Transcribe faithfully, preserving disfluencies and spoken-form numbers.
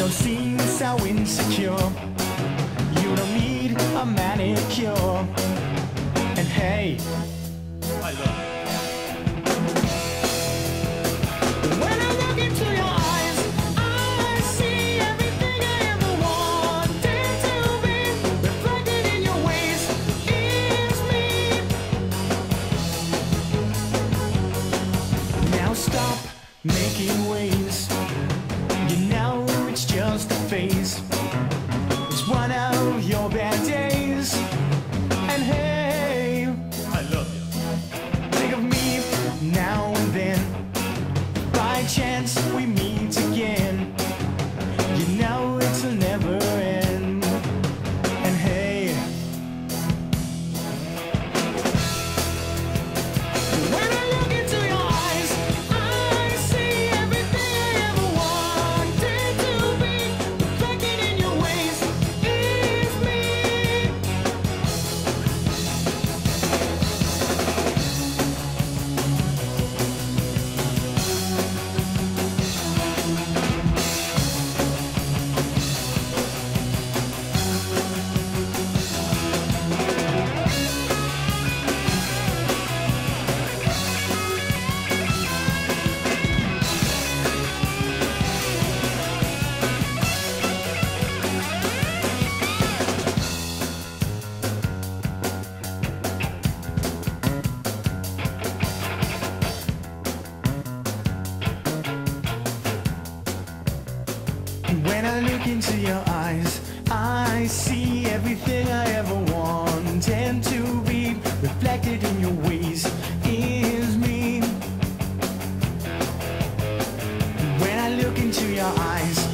don't seem so insecure. You don't need a manicure. And hey, I love you. When I look into your eyes, I see everything I ever wanted to be. Reflected in your ways is me. Now stop making waves. You know it's just a phase. It's one of your bad days. And hey, I love you. Think of me now and then. By chance we meet again. You know it'll never end. And hey, when I look into your eyes, I see everything I ever wanted to be. Reflected in your ways is me. When I look into your eyes, I see everything I ever wanted to be. Reflected in your ways is me. When I look into your eyes,